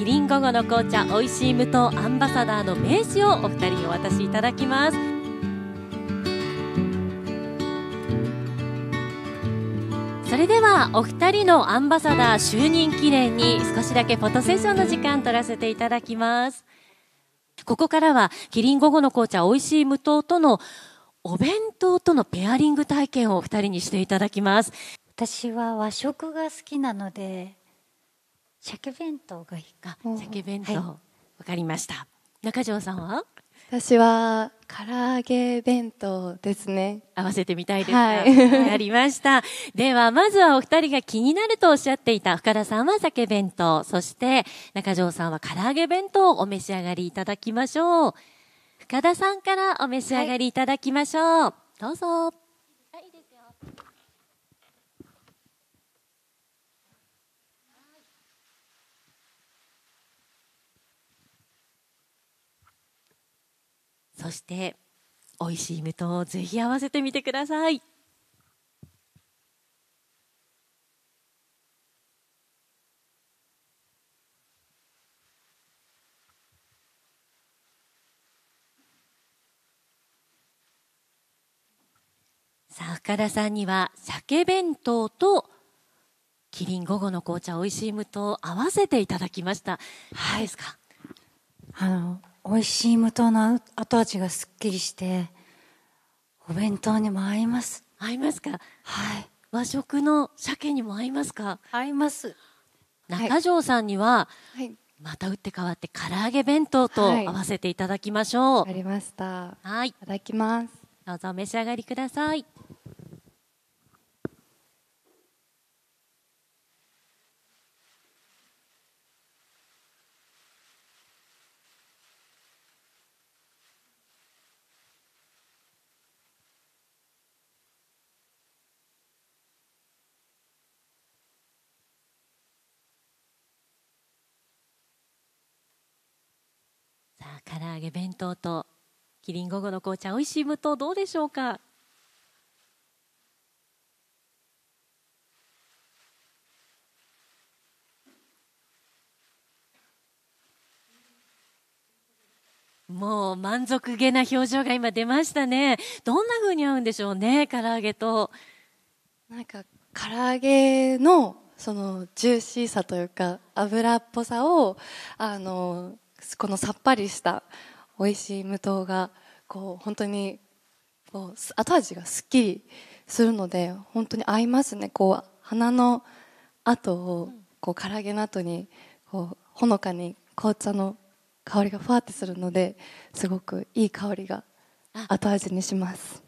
リン午後の紅茶おいしい無糖アンバサダーの名刺をお二人にお渡しいただきます。それではお二人のアンバサダー就任記念に少しだけフォトセッションの時間取らせていただきます。ここからはキリン午後の紅茶おいしい無糖とのお弁当とのペアリング体験をお二人にしていただきます。 私は和食が好きなので鮭弁当がいいか。 鮭弁当、 はい、 わかりました。中条さんは？ 私は唐揚げ弁当ですね。 合わせてみたいですか？ はい、 わかりました。ではまずはお二人が気になるとおっしゃっていた深田さんは鮭弁当、そして中条さんは唐揚げ弁当をお召し上がりいただきましょう。深田さんからお召し上がりいただきましょう、はい、どうぞ。いいですよ。そして美味しい無糖をぜひ合わせてみてください。さあ深田さんには鮭弁当とキリン午後の紅茶おいしい無糖を合わせていただきました。はい、ですか？ 美味しい無糖の後味がすっきりしてお弁当にも合います。 合いますか？ はい。 和食の鮭にも合いますか？ 合います。 中条さんには、 はい、 また打って変わって唐揚げ弁当と合わせていただきましょう。 わかりました。 はい、いただきます。 どうぞお召し上がりください。さあ唐揚げ弁当とキリン午後の紅茶おいしい無糖どうでしょうか？もう満足げな表情が今出ましたね。どんな風に合うんでしょうね、唐揚げと。 なんか唐揚げのそのジューシーさというか油っぽさをこのさっぱりした美味しい無糖がこう本当にこう後味がすっきりするので本当に合いますね。こう鼻の後をこう唐揚げの後にこうほのかに紅茶の香りがふわってするのですごくいい香りが後味にします。